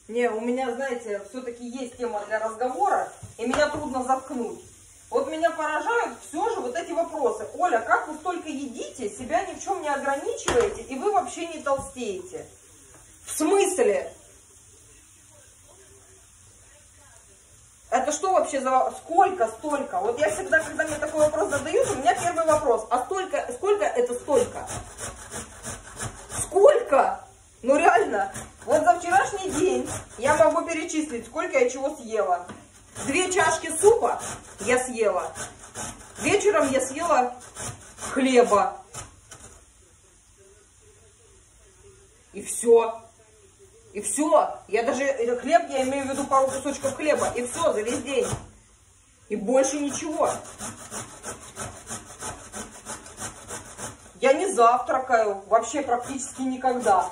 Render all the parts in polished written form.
Не, у меня, знаете, все-таки есть тема для разговора, и меня трудно заткнуть. Вот меня поражают все же вот эти вопросы. Оля, как вы столько едите, себя ни в чем не ограничиваете, и вы вообще не толстеете? В смысле? Это что вообще за... Сколько, столько? Вот я всегда, когда мне такой вопрос задают, у меня первый вопрос. А сколько это столько? Сколько? Ну реально. Вот за вчерашний день я могу перечислить, сколько я чего съела. 2 чашки супа я съела. Вечером я съела хлеба. И все. И все. Я даже хлеб, я имею в виду пару кусочков хлеба. И все, за весь день. И больше ничего. Я не завтракаю. Вообще практически никогда.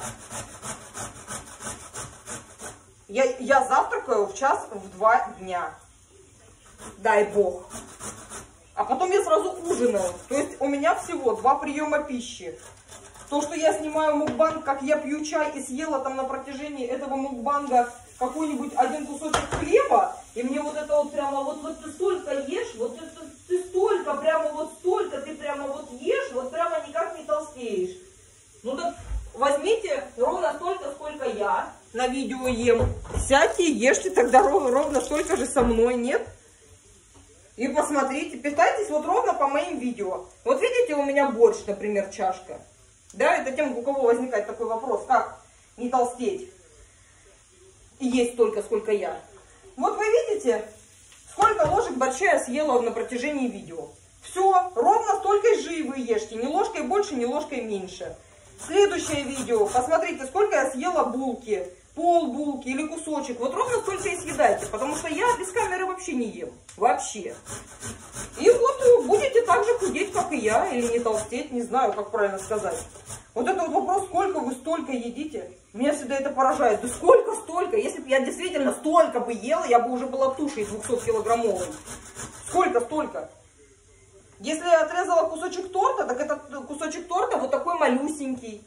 Я завтракаю в 1-2 дня. Дай бог. А потом я сразу ужинаю. То есть у меня всего 2 приема пищи. То, что я снимаю мукбанг, как я пью чай и съела там на протяжении этого мукбанга какой-нибудь 1 кусочек хлеба, и мне вот это вот прямо, вот ты столько ешь, вот это, ты столько, прямо вот столько, ты прямо вот ешь, вот прямо никак не толстеешь. Ну так возьмите ровно столько, сколько я на видео ем. Сядьте и ешьте тогда ровно столько же со мной, нет? И посмотрите, питайтесь вот ровно по моим видео. Вот видите, у меня борщ, например, чашка. Да, это тем, у кого возникает такой вопрос, как не толстеть и есть столько, сколько я. Вот вы видите, сколько ложек борща я съела на протяжении видео. Все, ровно столько же и вы ешьте, ни ложкой больше, ни ложкой меньше. Следующее видео, посмотрите, сколько я съела булки, пол булки или кусочек. Вот ровно столько и съедайте, потому что я без камеры вообще не ем. Вообще. И вот будете так же худеть, как и я, или не толстеть, не знаю, как правильно сказать. Вот это вот вопрос, сколько вы столько едите, меня всегда это поражает. Да сколько столько? Если бы я действительно столько бы ела, я бы уже была тушей 200-килограммовой. Сколько столько? Если я отрезала кусочек торта, так этот кусочек торта вот такой малюсенький.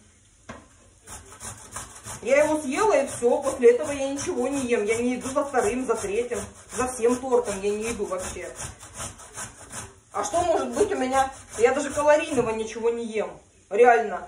Я его съела и все, после этого я ничего не ем. Я не иду за 2-м, за 3-м, за всем тортом я не иду вообще. А что может быть у меня? Я даже калорийного ничего не ем. Реально.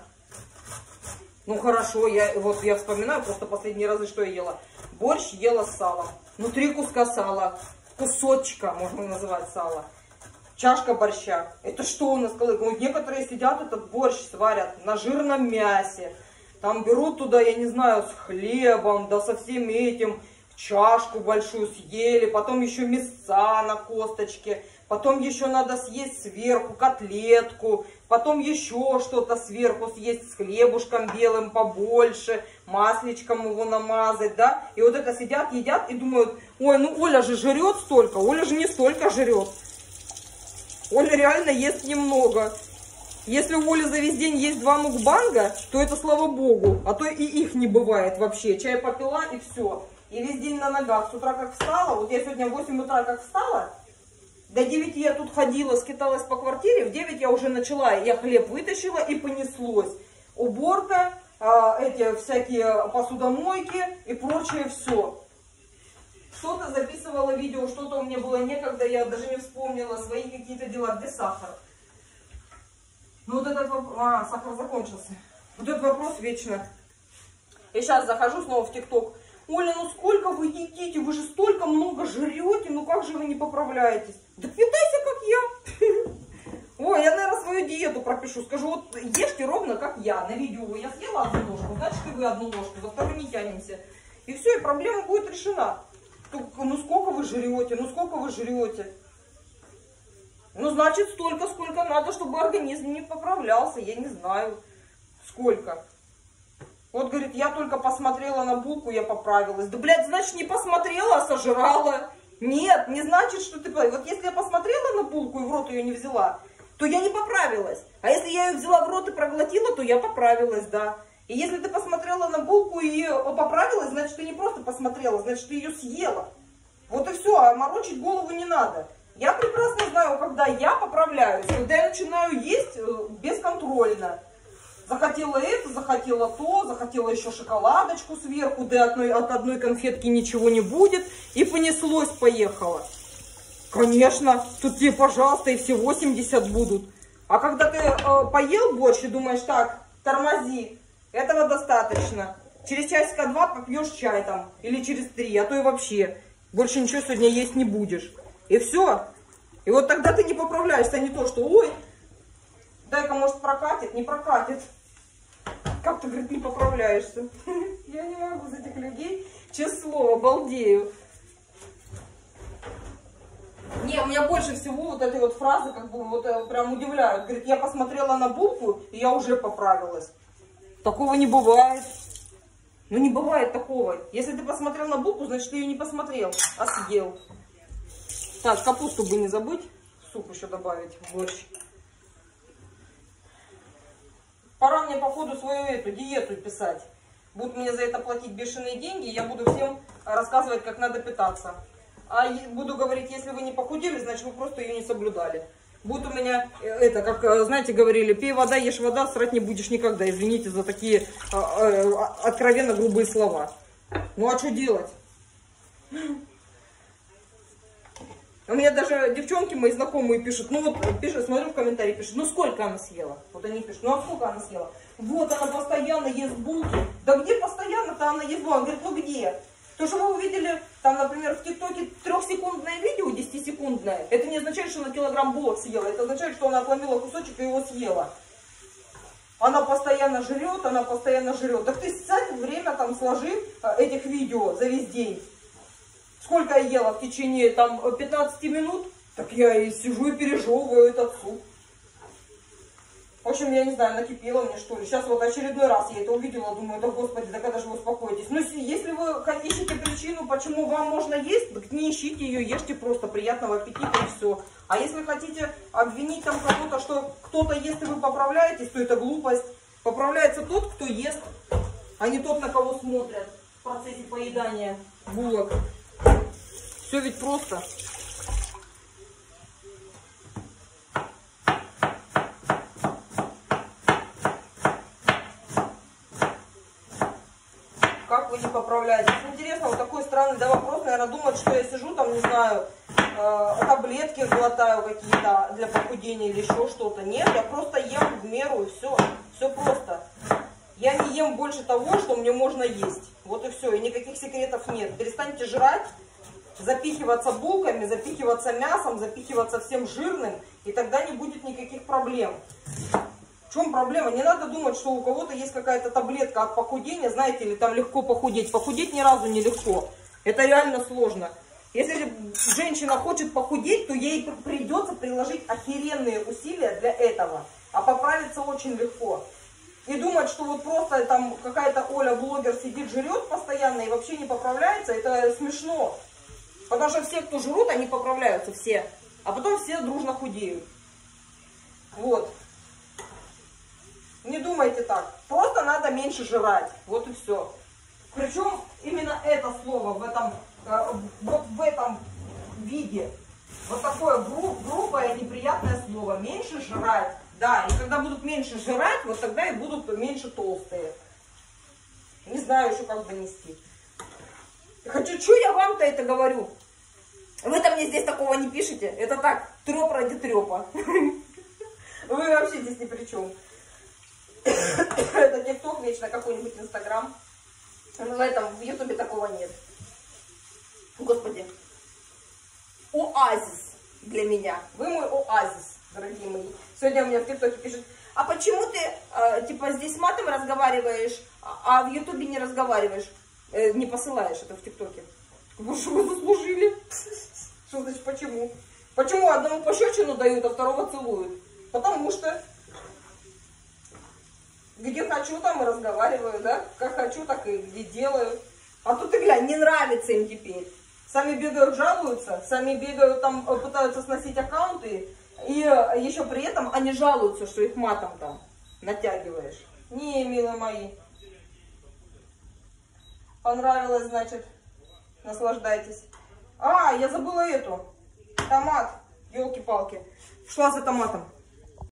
Ну хорошо, я вспоминаю просто последние разы, что я ела. Борщ ела с салом. Ну 3 куска сала. Кусочка, можно называть сало. Чашка борща. Это что у нас, коллеги? Некоторые сидят, этот борщ сварят на жирном мясе. Там берут туда, я не знаю, с хлебом, да со всем этим. Чашку большую съели. Потом еще мясца на косточке. Потом еще надо съесть сверху котлетку. Потом еще что-то сверху съесть с хлебушком белым побольше. Масличком его намазать, да. И вот это сидят, едят и думают, ой, ну Оля же жрет столько. Оля же не столько жрет. Оля реально ест немного. Если у Оли за весь день есть 2 мукбанга, то это слава богу. А то и их не бывает вообще. Чай попила и все. И весь день на ногах. С утра как встала, вот я сегодня в 8 утра как встала, до 9 я тут ходила, скиталась по квартире, в 9 я уже начала, я хлеб вытащила и понеслось. Уборка, эти всякие посудомойки и прочее все. Что-то записывала видео, что-то у меня было некогда, я даже не вспомнила свои какие-то дела. Где сахар? Ну вот этот вопрос, сахар закончился. Вот этот вопрос вечно. Я сейчас захожу снова в ТикТок. Оля, ну сколько вы едите? Вы же столько много жрете, ну как же вы не поправляетесь? Да питайся, как я. Ой, я, наверное, свою диету пропишу. Скажу, вот ешьте ровно, как я. На видео я съела 1 ложку, значит и вы 1 ложку. За 2 не тянемся. И все, и проблема будет решена. Ну сколько вы жрете? Ну сколько вы жрете? Ну значит столько, сколько надо, чтобы организм не поправлялся. Я не знаю, сколько. Вот, говорит, я только посмотрела на булку, я поправилась. Да, блядь, значит, не посмотрела, а сожрала. Нет, не значит, что ты... Вот если я посмотрела на булку и в рот ее не взяла, то я не поправилась. А если я ее взяла в рот и проглотила, то я поправилась, да. И если ты посмотрела на булку и поправилась, значит, ты не просто посмотрела, значит, ты ее съела. Вот и все, а морочить голову не надо. Я прекрасно знаю, когда я поправляюсь, когда я начинаю есть бесконтрольно. Захотела это, захотела то, захотела еще шоколадочку сверху, да от одной конфетки ничего не будет. И понеслось, поехало. Конечно, тут тебе, пожалуйста, и все 80 будут. А когда ты поел борщ и думаешь, так, тормози, этого достаточно. Через часика 2 попьешь чай там, или через 3, а то и вообще. Больше ничего сегодня есть не будешь. И все. И вот тогда ты не поправляешься, а не то, что, ой, дай-ка, может, прокатит, не прокатит. Как ты, говорит, не поправляешься? Я не могу за этих людей, честное слово, балдею. Не, меня больше всего вот этой вот фразы, как бы, вот прям удивляют. Говорит, я посмотрела на булку, и я уже поправилась. Такого не бывает. Ну, не бывает такого. Если ты посмотрел на булку, значит, ты ее не посмотрел, а съел. Так, капусту бы не забыть. Суп еще добавить в борщ. Пора мне, походу, свою эту диету писать. Будут мне за это платить бешеные деньги, я буду всем рассказывать, как надо питаться. А буду говорить, если вы не похудели, значит, вы просто ее не соблюдали. Будет у меня, это, как, знаете, говорили, пей вода, ешь вода, срать не будешь никогда. Извините за такие откровенно грубые слова. Ну, а что делать? У меня даже девчонки мои знакомые пишут, ну вот, пишут, смотрю в комментарии, пишут, ну сколько она съела? Вот они пишут, ну а сколько она съела? Вот она постоянно ест булки. Да где постоянно-то она ест булки? Он говорит, ну где? То, что вы увидели, там, например, в ТикТоке 3-секундное видео, 10-секундное, это не означает, что она килограмм булок съела, это означает, что она отломила кусочек и его съела. Она постоянно жрет, она постоянно жрет. Так ты сядь, время там сложи этих видео за весь день. Сколько я ела в течение там 15 минут, так я и сижу и пережевываю этот суп. В общем, я не знаю, накипело мне что ли. Сейчас вот очередной раз я это увидела, думаю, да господи, да когда же вы успокоитесь. Ну, если вы ищете причину, почему вам можно есть, так не ищите ее, ешьте просто, приятного аппетита и все. А если хотите обвинить там кого-то, что кто-то ест и вы поправляетесь, то это глупость. Поправляется тот, кто ест, а не тот, на кого смотрят в процессе поедания булок. Все ведь просто. Как вы не поправляетесь? Интересно, вот такой странный вопрос. Наверное, думают, что я сижу там, не знаю, таблетки глотаю какие-то для похудения или еще что-то. Нет, я просто ем в меру и все. Все просто. Я не ем больше того, что мне можно есть. Вот и все. И никаких секретов нет. Перестаньте жрать. Запихиваться булками, запихиваться мясом, запихиваться всем жирным, и тогда не будет никаких проблем. В чем проблема? Не надо думать, что у кого-то есть какая-то таблетка от похудения, знаете, или там легко похудеть. Похудеть ни разу не легко. Это реально сложно. Если женщина хочет похудеть, то ей придется приложить охеренные усилия для этого. А поправиться очень легко. И думать, что вот просто там какая-то Оля-блогер сидит, жрет постоянно и вообще не поправляется, это смешно. Потому что все, кто жрут, они поправляются, все. А потом все дружно худеют. Вот. Не думайте так. Просто надо меньше жрать. Вот и все. Причем именно это слово в этом, вот в этом виде. Вот такое грубое, неприятное слово. Меньше жрать. Да, и когда будут меньше жрать, вот тогда и будут меньше толстые. Не знаю еще, как донести. Хочу, что я вам-то это говорю? Вы-то мне здесь такого не пишете. Это так, треп ради трепа. Вы вообще здесь ни при чем. Это ТикТок вечно, какой-нибудь Инстаграм. В этом, в Ютубе такого нет. Господи. Оазис для меня. Вы мой оазис, дорогие мои. Сегодня у меня в ТикТоке пишут, а почему ты, типа, здесь матом разговариваешь, а в Ютубе не разговариваешь? Не посылаешь это в ТикТоке. Вы что вы заслужили? Что значит почему? Почему одному пощечину дают, а второго целуют? Потому что где хочу, там и разговариваю, да? Как хочу, так и где делаю. А тут ты глянь, не нравится им теперь. Сами бегают, жалуются, сами бегают, там пытаются сносить аккаунты. И еще при этом они жалуются, что их матом там натягиваешь. Не, милые мои. Понравилось, значит, наслаждайтесь. А, я забыла эту. Томат. Елки-палки. Шла за томатом.